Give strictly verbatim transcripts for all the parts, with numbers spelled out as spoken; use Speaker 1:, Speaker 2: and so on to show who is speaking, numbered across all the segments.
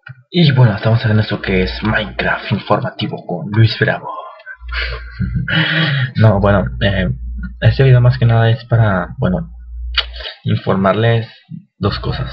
Speaker 1: Y bueno, estamos en esto que es Minecraft informativo con Luis Bravo. No, bueno, eh, este video más que nada es para, bueno, informarles dos cosas.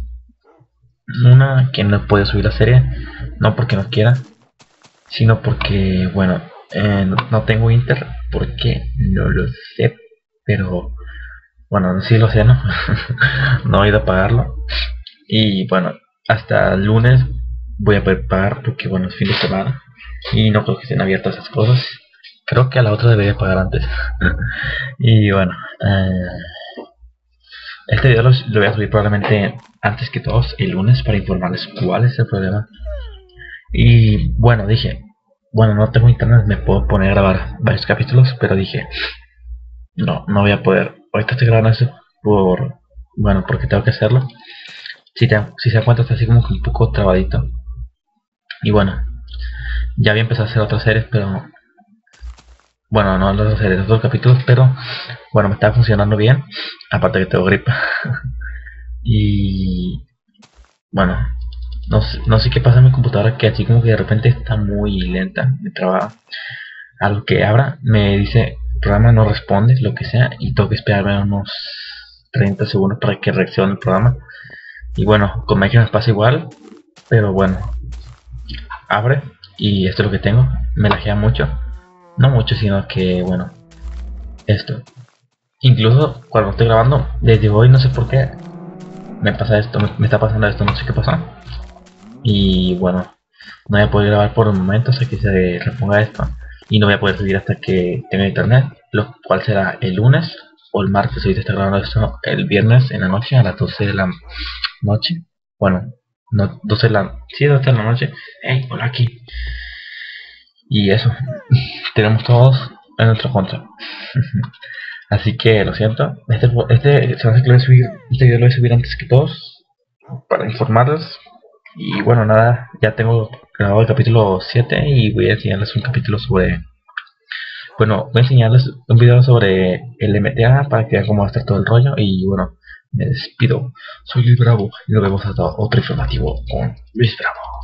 Speaker 1: Una, que no puedo subir la serie, no porque no quiera, sino porque, bueno, eh, no, no tengo Inter, porque no lo sé, pero, bueno, sí lo sé, ¿no? No he ido a pagarlo. Y bueno, hasta el lunes voy a poder pagar porque, bueno, es fin de semana y no creo que estén abiertas esas cosas. Creo que a la otra debería pagar antes. Y bueno, eh, este video lo, lo voy a subir probablemente antes que todos el lunes para informarles cuál es el problema. Y bueno, dije, bueno, no tengo internet, me puedo poner a grabar varios capítulos, pero dije, no, no voy a poder. Ahorita estoy grabando esto por, bueno, porque tengo que hacerlo. Si, te, si se da cuenta, está así como que un poco trabadito. Y bueno, ya había empezado a hacer otras series, pero bueno, no las series, otros capítulos, pero bueno, me está funcionando bien. Aparte que tengo gripa. Y bueno, no sé, no sé qué pasa en mi computadora, que así como que de repente está muy lenta, me traba. A lo que abra, me dice el programa no responde, lo que sea, y tengo que esperarme unos treinta segundos para que reaccione el programa. Y bueno, con Minecraft pasa igual, pero bueno, abre y esto es lo que tengo. Me lagea mucho, no mucho, sino que bueno, esto. Incluso cuando estoy grabando, desde hoy no sé por qué me pasa esto, me, me está pasando esto, no sé qué pasa. Y bueno, no voy a poder grabar por un momento hasta que se reponga esto. Y no voy a poder subir hasta que tenga internet, lo cual será el lunes o el martes. Ahorita está grabando esto el viernes en la noche a las doce de la noche. Bueno, no, doce de la, sí, doce de la noche. Hey, hola aquí. Y eso, tenemos todos en nuestra contra. Así que lo siento. Este, este, se va a hacer que lo voy a subir, este video lo voy a subir antes que todos para informarles. Y bueno, nada, ya tengo grabado el capítulo siete y voy a enseñarles un capítulo sobre... Bueno, voy a enseñarles un video sobre el M T A para que vean cómo va a estar todo el rollo. Y bueno, me despido. Soy Luis Bravo y nos vemos hasta otro informativo con Luis Bravo.